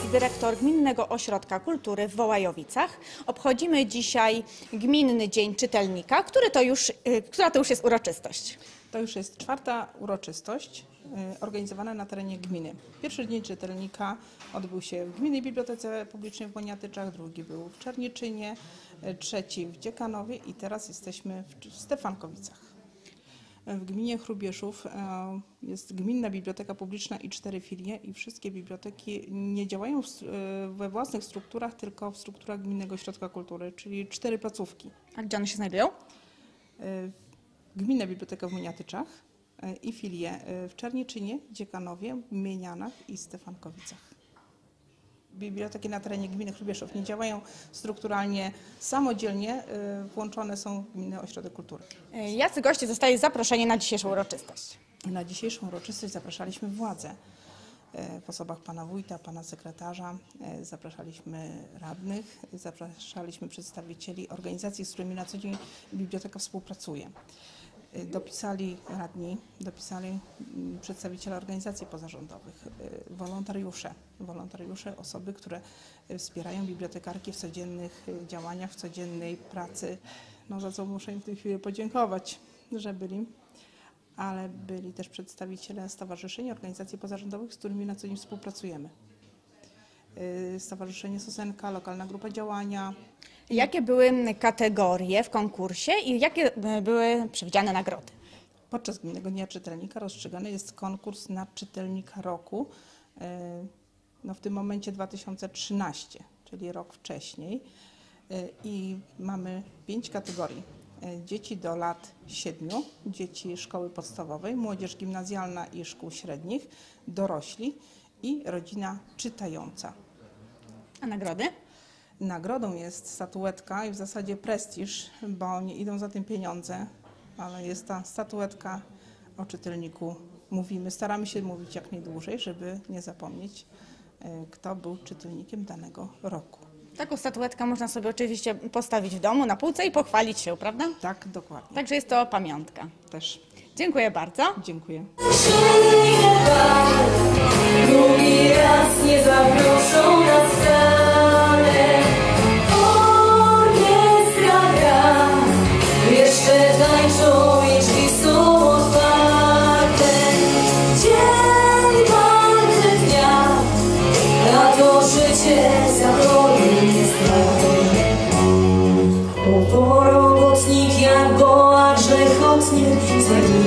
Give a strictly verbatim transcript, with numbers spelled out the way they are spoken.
dyrektor Gminnego Ośrodka Kultury w Wołajowicach. Obchodzimy dzisiaj Gminny Dzień Czytelnika, który to już, która to już jest uroczystość. To już jest czwarta uroczystość organizowana na terenie gminy. Pierwszy Dzień Czytelnika odbył się w Gminnej Bibliotece Publicznej w Moniatyczach, drugi był w Czernieczynie, trzeci w Dziekanowie i teraz jesteśmy w Stefankowicach. W gminie Hrubieszów jest Gminna Biblioteka Publiczna i cztery filie i wszystkie biblioteki nie działają we własnych strukturach, tylko w strukturach Gminnego Ośrodka Kultury, czyli cztery placówki. A gdzie one się znajdują? Gminna Biblioteka w Moniatyczach i filie w Czernieczynie, Dziekanowie, Mienianach i Stefankowicach. Biblioteki na terenie gminy Hrubieszów nie działają strukturalnie samodzielnie, włączone są w Gminny Ośrodek Kultury. Jacy goście zostali zaproszeni na dzisiejszą uroczystość? Na dzisiejszą uroczystość zapraszaliśmy władze w osobach pana wójta, pana sekretarza, zapraszaliśmy radnych, zapraszaliśmy przedstawicieli organizacji, z którymi na co dzień biblioteka współpracuje. Dopisali radni, dopisali przedstawiciele organizacji pozarządowych, wolontariusze, wolontariusze, osoby, które wspierają bibliotekarki w codziennych działaniach, w codziennej pracy, no za co muszę im w tej chwili podziękować, że byli, ale byli też przedstawiciele stowarzyszeń, organizacji pozarządowych, z którymi na co dzień współpracujemy. Stowarzyszenie Sosenka, lokalna grupa działania. Jakie były kategorie w konkursie i jakie były przewidziane nagrody? Podczas Gminnego Dnia Czytelnika rozstrzygany jest konkurs na Czytelnika Roku, no w tym momencie dwa tysiące trzynasty, czyli rok wcześniej, i mamy pięć kategorii. Dzieci do lat siedmiu, dzieci szkoły podstawowej, młodzież gimnazjalna i szkół średnich, dorośli i rodzina czytająca. A nagrody? Nagrodą jest statuetka i w zasadzie prestiż, bo nie idą za tym pieniądze, ale jest ta statuetka o czytelniku. Mówimy, staramy się mówić jak najdłużej, żeby nie zapomnieć, kto był czytelnikiem danego roku. Taką statuetkę można sobie oczywiście postawić w domu, na półce i pochwalić się, prawda? Tak, dokładnie. Także jest to pamiątka. Też. Dziękuję bardzo. Dziękuję. Drugi raz nie zaproszą na skalę. Orkiestra gra, jeszcze tańczą i drzwi są otwarte. Dzień walczy dnia, na to życie zabroni nie straty. O, robotnik jak goła grzechotnie,